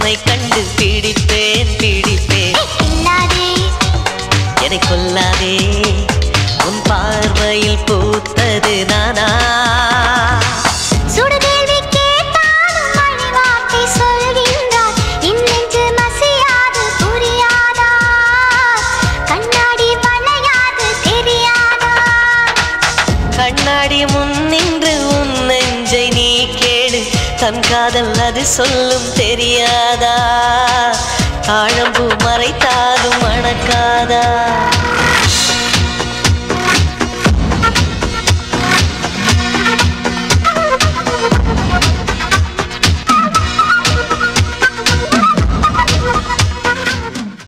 உன்னை கண்டு பிடிப்பேன் பிடிப்பேன். என்னை கொல்லாதே, உன் பார்வையில் பூத்தது நானா? கண்ணாடி முன் நின்று உன் நெஞ்சை நீ கேளு, தன் காதல் அது சொல்லும் தெரியாதா? தாழம்பூ மறைத்தாலும் மணக்காதா?